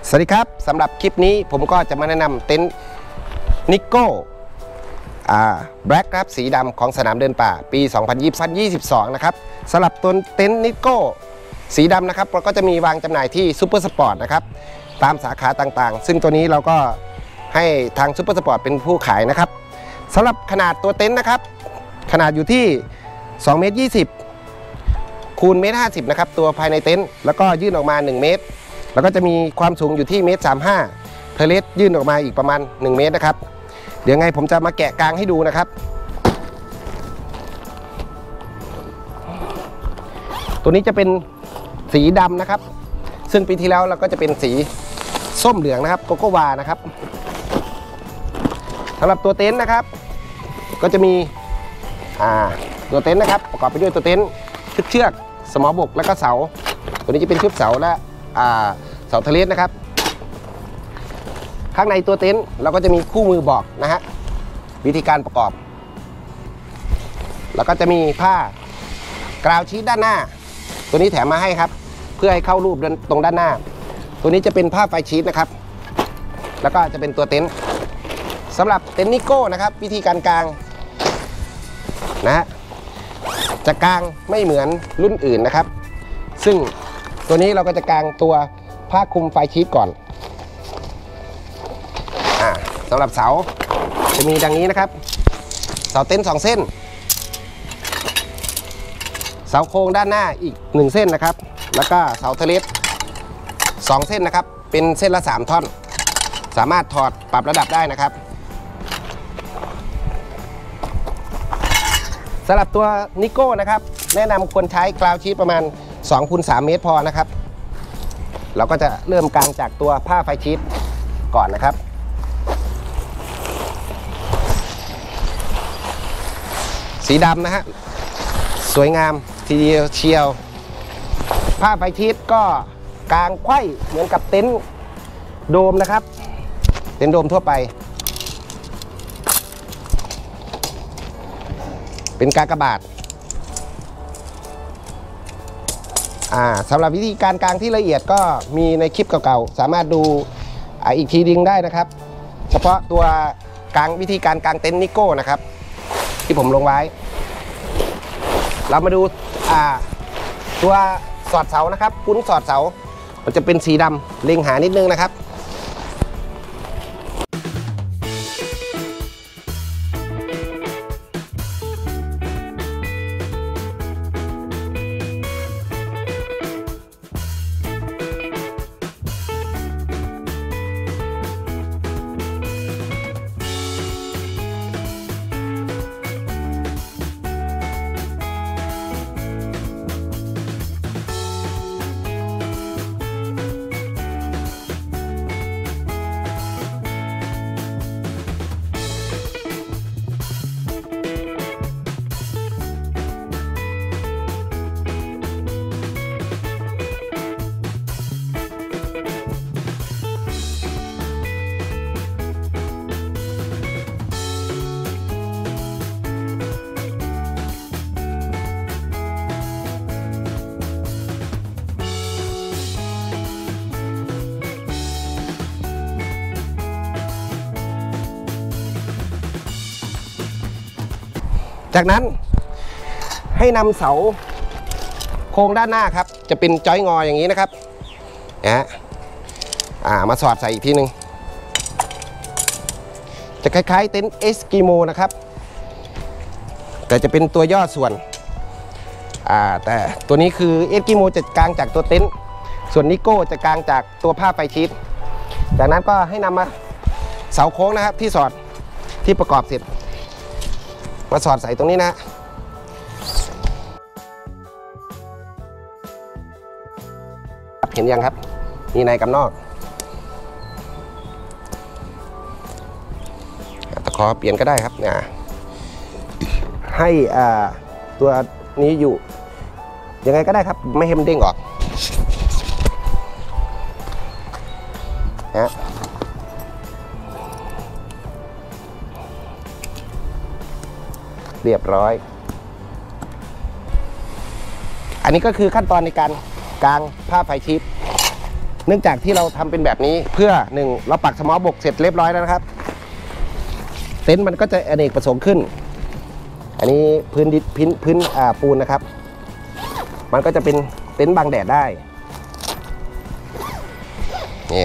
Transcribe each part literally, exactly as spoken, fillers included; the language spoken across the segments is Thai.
สวัสดีครับสำหรับคลิปนี้ผมก็จะมาแนะนำเต็นท์นิโก้อ่าแบล็กครับสีดำของสนามเดินป่าปีสองพันยี่สิบสองนะครับสำหรับตัวเต็นท์นิโก้สีดำนะครับเราก็จะมีวางจำหน่ายที่ซูเปอร์สปอร์ตนะครับตามสาขาต่างๆซึ่งตัวนี้เราก็ให้ทางซูเปอร์สปอร์ตเป็นผู้ขายนะครับสำหรับขนาดตัวเต็นท์นะครับขนาดอยู่ที่สองเมตรยี่สิบคูณเมตรห้าสิบนะครับตัวภายในเต็นท์แล้วก็ยื่นออกมาหนึ่งเมตรแล้วก็จะมีความสูงอยู่ที่เมตรสามห้าเทเลสยื่นออกมาอีกประมาณหนึ่งเมตรนะครับเดี๋ยวไงผมจะมาแกะกลางให้ดูนะครับตัวนี้จะเป็นสีดำนะครับซึ่งปีที่แล้วเราก็จะเป็นสีส้มเหลืองนะครับโกโกวานะครับสำหรับตัวเต็นท์นะครับก็จะมีอ่าตัวเต็นท์นะครับประกอบไปด้วยตัวเต็นท์ชุดเชือกสมอบกและก็เสาตัวนี้จะเป็นชุดเสาและเสาเทเลสนะครับข้างในตัวเต็นท์เราก็จะมีคู่มือบอกนะฮะวิธีการประกอบแล้วก็จะมีผ้ากราวชีทด้านหน้าตัวนี้แถมมาให้ครับเพื่อให้เข้ารูปตรงด้านหน้าตัวนี้จะเป็นผ้าไฟชีทนะครับแล้วก็จะเป็นตัวเต็นท์สำหรับเต็นท์นิโก้นะครับวิธีการกางนะฮะจะกางไม่เหมือนรุ่นอื่นนะครับซึ่งตัวนี้เราก็จะกางตัวผ้าคลุมไฟชีทก่อนอ่าสำหรับเสาจะมีดังนี้นะครับเสาเต็นท์สองเส้นเสาโครงด้านหน้าอีกหนึ่งเส้นนะครับแล้วก็เสาเทเลสสองเส้นนะครับเป็นเส้นละสามท่อนสามารถถอดปรับระดับได้นะครับสำหรับตัวนิโก้นะครับแนะนำควรใช้กราวชีทประมาณสองคูณสามเมตรพอนะครับเราก็จะเริ่มกางจากตัวผ้าไฟชีทก่อนนะครับสีดำนะฮะสวยงามทีเดียวเชียวผ้าไฟชีทก็กางไขว้เหมือนกับเต็นท์โดมนะครับเต็นท์โดมทั่วไปเป็นกากบาทอ่าสำหรับวิธีการกางที่ละเอียดก็มีในคลิปเก่าๆสามารถดูอ่าอีกทีดึงได้นะครับเฉพาะตัวกางวิธีการกางเต็นท์นิโก้นะครับที่ผมลงไว้เรามาดูอ่าตัวสอดเสานะครับปุ้นสอดเสามันจะเป็นสีดำเล็งหานิดนึงนะครับจากนั้นให้นำเสาโครงด้านหน้าครับจะเป็นจ้อยงออย่างนี้นะครับนะฮะอ่ามาสอดใส่อีกทีหนึ่งจะคล้ายๆเต็นท์เอสกิโมนะครับแต่จะเป็นตัวย่อส่วนอ่าแต่ตัวนี้คือเอสกิโมจะกางจากตัวเต็นท์ส่วนนิโก้จะกางจากตัวผ้าไฟชีทจากนั้นก็ให้นำมาเสาโค้งนะครับที่สอดที่ประกอบเสร็จมาสอดใส่ตรงนี้นะเห็นยังครับมีในกับนอกตะขอเปลี่ยนก็ได้ครับเนี่ยให้อ่าตัวนี้อยู่ยังไงก็ได้ครับไม่ให้มันเด้งออกนะเรียบร้อยอันนี้ก็คือขั้นตอนในการกางผ้าไฟชีทเนื่องจากที่เราทำเป็นแบบนี้เพื่อหนึ่งเราปักสมอบกเสร็จเรียบร้อยแล้วนะครับเต็นท์มันก็จะอเนกประสงค์ขึ้นอันนี้พื้นดินพื้นพื้นอ่าปูนนะครับมันก็จะเป็นเต็นท์บังแดดได้นี่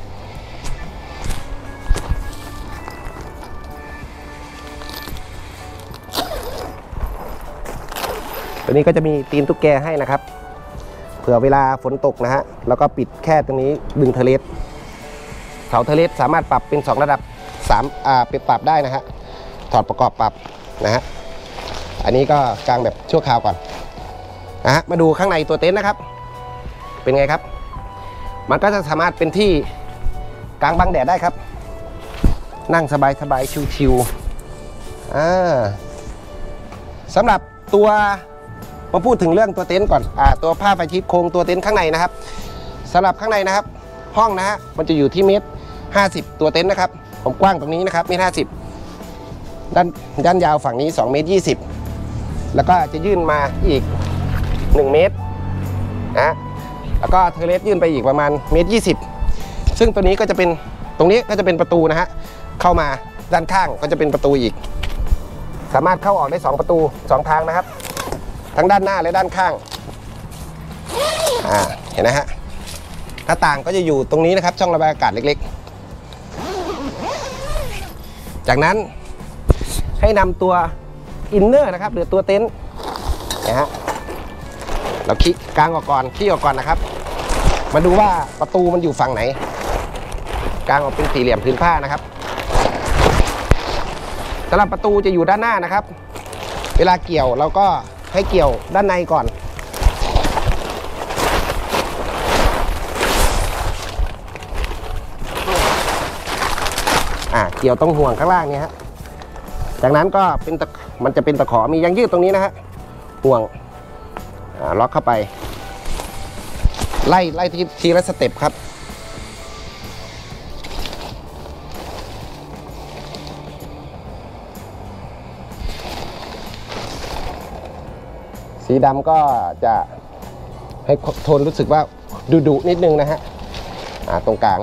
ตัวนี้ก็จะมีตีนตุ๊กแกให้นะครับเผื่อเวลาฝนตกนะฮะแล้วก็ปิดแค่ตรงนี้ดึงเทเลสเสาเทเลสสามารถปรับเป็นสองระดับสามอ่าเป็นปรับได้นะฮะถอดประกอบปรับนะฮะอันนี้ก็กางแบบชั่วคราวก่อนนะฮะมาดูข้างในตัวเต็นท์นะครับเป็นไงครับมันก็จะสามารถเป็นที่กางบังแดดได้ครับนั่งสบายสบายชิวๆอ่าสำหรับตัวมาพูดถึงเรื่องตัวเต็นท์ก่อนอ่าตัวผ้าไฟชิปโครงตัวเต็นท์ข้างในนะครับสำหรับข้างในนะครับห้องนะฮะมันจะอยู่ที่เมตรห้าสิบตัวเต็นท์นะครับผมกว้างตรงนี้นะครับเมตรห้าสิบด้านด้านยาวฝั่งนี้สองเมตรยี่สิบแล้วก็จะยื่นมาอีกหนึ่งเมตรนะแล้วก็เทเลสยื่นไปอีกประมาณเมตรยี่สิบซึ่งตัวนี้ก็จะเป็นตรงนี้ก็จะเป็นประตูนะฮะเข้ามาด้านข้างก็จะเป็นประตูอีกสามารถเข้าออกได้สองประตูสองทางนะครับทั้งด้านหน้าและด้านข้างอ่าเห็นนะฮะหน้าต่างก็จะอยู่ตรงนี้นะครับช่องระบายอากาศเล็กๆจากนั้นให้นำตัวอินเนอร์นะครับหรือตัวเต็นท์นะฮะเราคลิกกางออกก่อนคลิกออกก่อนนะครับมาดูว่าประตูมันอยู่ฝั่งไหนกางออกเป็นสี่เหลี่ยมพื้นผ้านะครับสำหรับประตูจะอยู่ด้านหน้านะครับเวลาเกี่ยวเราก็ให้เกี่ยวด้านในก่อนอ่าเกี่ยวตรงห่วงข้างล่างนี้ฮะจากนั้นก็เป็นตะมันจะเป็นตะขอมียางยืดตรงนี้นะฮะห่วงอ่าล็อกเข้าไปไล่ไล่ทีทีละสเต็ปครับสีดำก็จะให้โทนรู้สึกว่าดุดุนิดนึงนะฮะอ่าตรงกลาง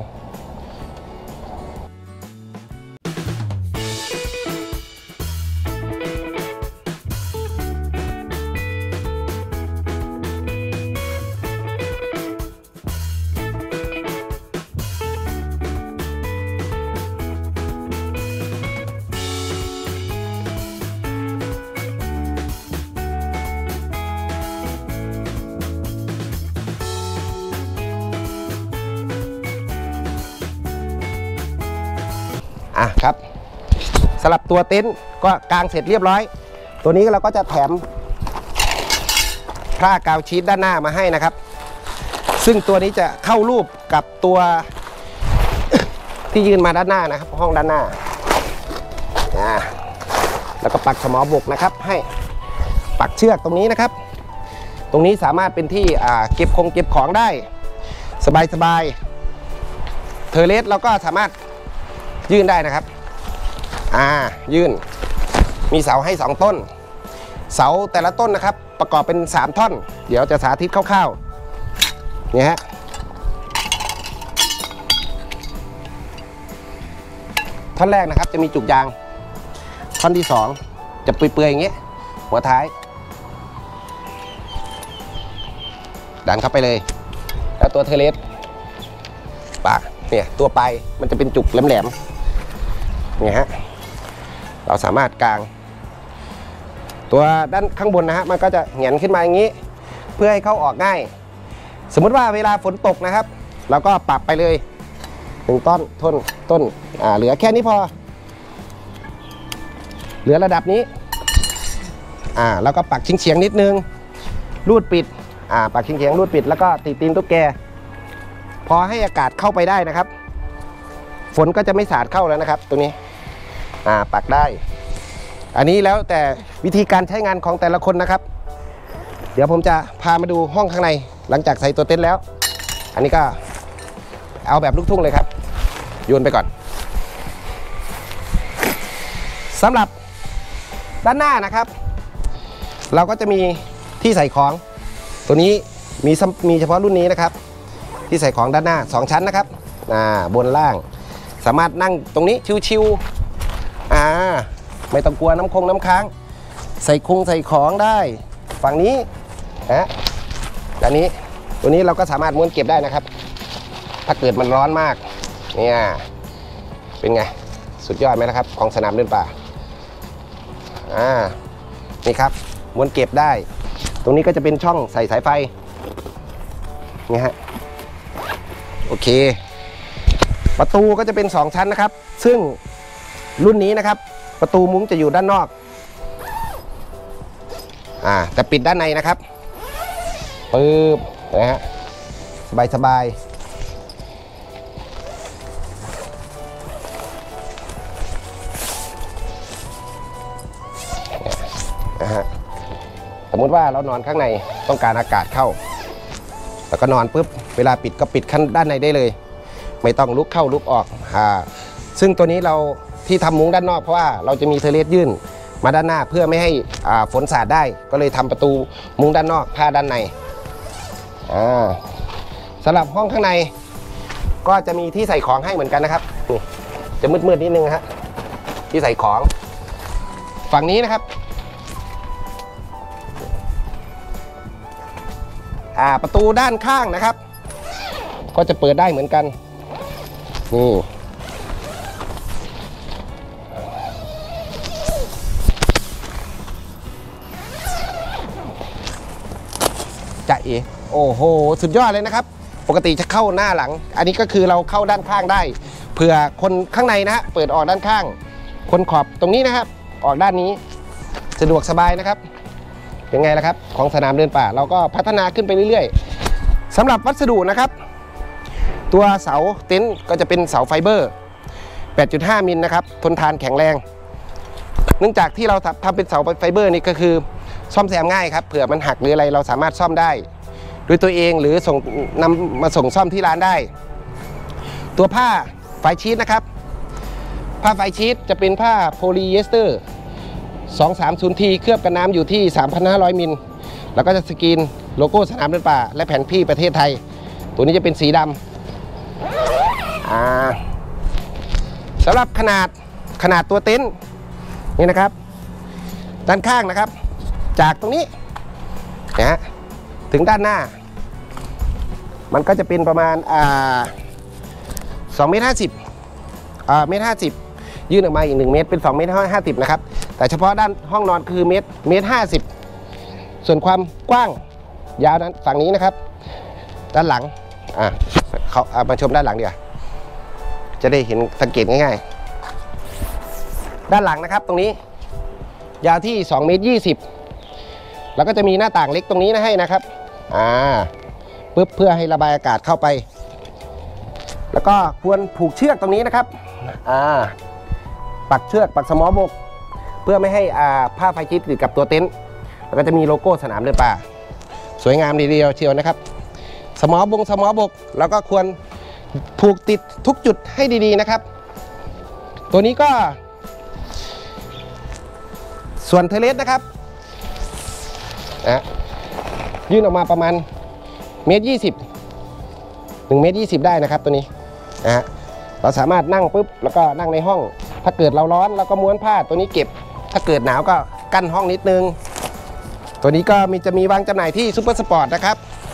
อ่ะครับสำหรับตัวเต็นท์ก็กางเสร็จเรียบร้อยตัวนี้เราก็จะแถมผ้ากาวชีทด้านหน้ามาให้นะครับซึ่งตัวนี้จะเข้ารูปกับตัว ที่ยืนมาด้านหน้านะครับห้องด้านหน้าอ่าแล้วก็ปักสมอบกนะครับให้ปักเชือกตรงนี้นะครับตรงนี้สามารถเป็นที่อ่าเก็บของเก็บของได้สบายๆเทอร์เลสเราก็สามารถยื่นได้นะครับอ่ายื่นมีเสาให้สองต้นเสาแต่ละต้นนะครับประกอบเป็นสามท่อนเดี๋ยวจะสาธิตคร่าวๆเนี่ยฮะท่อนแรกนะครับจะมีจุกยางท่อนที่สองจะเปื่อยๆอย่างเงี้ยหัวท้ายดันเข้าไปเลยแล้วตัวเทเลสปากเนี่ยตัวปลายมันจะเป็นจุกแหลมๆเนี่ยฮะเราสามารถกางตัวด้านข้างบนนะฮะมันก็จะแหงนขึ้นมาอย่างนี้เพื่อให้เข้าออกง่ายสมมุติว่าเวลาฝนตกนะครับเราก็ปรับไปเลยหนึ่งต้นต้นต้นอ่าเหลือแค่นี้พอเหลือระดับนี้อ่าแล้วก็ปักเฉียงๆนิดนึงรูดปิดอ่าปักเฉียงๆรูดปิดแล้วก็ติดตีนตุ๊กแกพอให้อากาศเข้าไปได้นะครับฝนก็จะไม่สาดเข้าแล้วนะครับตรงนี้อ่าปักได้อันนี้แล้วแต่วิธีการใช้งานของแต่ละคนนะครับเดี๋ยวผมจะพามาดูห้องข้างในหลังจากใส่ตัวเต็นท์แล้วอันนี้ก็เอาแบบลูกทุ่งเลยครับโยนไปก่อนสำหรับด้านหน้านะครับเราก็จะมีที่ใส่ของตัวนี้มีมีเฉพาะรุ่นนี้นะครับที่ใส่ของด้านหน้าสองชั้นนะครับอ่าบนล่างสามารถนั่งตรงนี้ชิวๆอ่าไม่ต้องกลัวน้ำคงน้ำค้างใส่คงใส่ของได้ฝั่งนี้นะด้านนี้ตัวนี้เราก็สามารถม้วนเก็บได้นะครับถ้าเกิดมันร้อนมากเนี่ยเป็นไงสุดยอดไหมนะครับของสนามเดินป่าอ่านี่ครับม้วนเก็บได้ตรงนี้ก็จะเป็นช่องใส่สายไฟนี่ฮะโอเคประตูก็จะเป็นสองชั้นนะครับซึ่งรุ่นนี้นะครับประตูมุ้งจะอยู่ด้านนอกอ่าแต่ปิดด้านในนะครับปึ๊บนะฮะสบายสบายนะฮะสมมติว่าเรานอนข้างในต้องการอากาศเข้าแล้วก็นอนปุ๊บเวลาปิดก็ปิดขั้นด้านในได้เลยไม่ต้องลุกเข้าลุกออกอ่าซึ่งตัวนี้เราที่ทำมุ้งด้านนอกเพราะว่าเราจะมีเทเลสยื่นมาด้านหน้าเพื่อไม่ให้อ่าฝนสาดได้ก็เลยทำประตูมุ้งด้านนอกผ้าด้านในอ่าสำหรับห้องข้างในก็จะมีที่ใส่ของให้เหมือนกันนะครับนี่จะมืดๆนิดนึงฮะที่ใส่ของฝั่งนี้นะครับอ่าประตูด้านข้างนะครับก็จะเปิดได้เหมือนกันนี่จะเอโอ้โหสุดยอดเลยนะครับปกติจะเข้าหน้าหลังอันนี้ก็คือเราเข้าด้านข้างได้เผื่อคนข้างในนะฮะเปิดออกด้านข้างคนขอบตรงนี้นะครับออกด้านนี้สะดวกสบายนะครับเป็นไงล่ะครับของสนามเดินป่าเราก็พัฒนาขึ้นไปเรื่อยๆสำหรับวัสดุนะครับตัวเสาเต็นท์ก็จะเป็นเสาไฟเบอร์ แปดจุดห้า มิลนะครับทนทานแข็งแรงเนื่องจากที่เราทำเป็นเสาไฟเบอร์นี่ก็คือซ่อมแซมง่ายครับเผื่อมันหักหรืออะไรเราสามารถซ่อมได้ด้วยตัวเองหรือส่งนำมาส่งซ่อมที่ร้านได้ตัวผ้าไฟชีทนะครับผ้าไฟชีทจะเป็นผ้าโพลีเอสเตอร์สองสามศูนย์ ที เคลือบกันน้ำอยู่ที่ สามพันห้าร้อย มิลแล้วก็จะสกรีนโลโก้สนามเดินป่าและแผนที่ประเทศไทยตัวนี้จะเป็นสีดำอ่าสำหรับขนาดขนาดตัวเต็นท์นี่นะครับด้านข้างนะครับจากตรงนี้นะฮะถึงด้านหน้ามันก็จะเป็นประมาณอ่าสองเมตรห้าสิบอ่าเมตรห้าสิบยื่นออกมาอีกหนึ่งเมตรเป็นสองเมตรห้าสิบนะครับแต่เฉพาะด้านห้องนอนคือเมตรเมตรห้าสิบส่วนความกว้างยาวนั้นฝั่งนี้นะครับด้านหลังอ่ะเขาเอามาชมด้านหลังดีกว่าจะได้เห็นสังเกตง่ายๆด้านหลังนะครับตรงนี้ยาวที่สองเมตรยี่สิบแล้วก็จะมีหน้าต่างเล็กตรงนี้นะให้นะครับอ่าปึ๊บเพื่อให้ระบายอากาศเข้าไปแล้วก็ควรผูกเชือกตรงนี้นะครับอ่าปักเชือกปักสมอบกเพื่อไม่ให้อ่าผ้าไฟชีทติดกับตัวเต็นท์แล้วก็จะมีโลโก้สนามเดินป่าสวยงามดีเดียวเชียวนะครับสมอบงสมอบกแล้วก็ควรผูกติดทุกจุดให้ดีๆนะครับตัวนี้ก็ส่วนเทเลสนะครับนะยื่นออกมาประมาณเมตรยี่สิบหนึ่งเมตรยี่สิบได้นะครับตัวนี้นะฮะเราสามารถนั่งปุ๊บแล้วก็นั่งในห้องถ้าเกิดเราร้อนเราก็ม้วนผ้าตัวนี้เก็บถ้าเกิดหนาวก็กั้นห้องนิดนึงตัวนี้ก็มีจะมีวางจำหน่ายที่ซุปเปอร์สปอร์ตนะครับ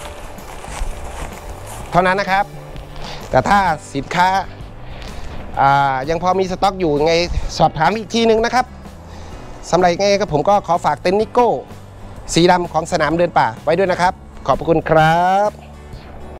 เท่านั้นนะครับแต่ถ้าสินค้ายังพอมีสต็อกอยู่ไงสอบถามอีกทีนึงนะครับสำหรับไงก็ผมก็ขอฝากเต็นท์นิโก้สีดำของสนามเดินป่าไว้ด้วยนะครับขอบคุณครับ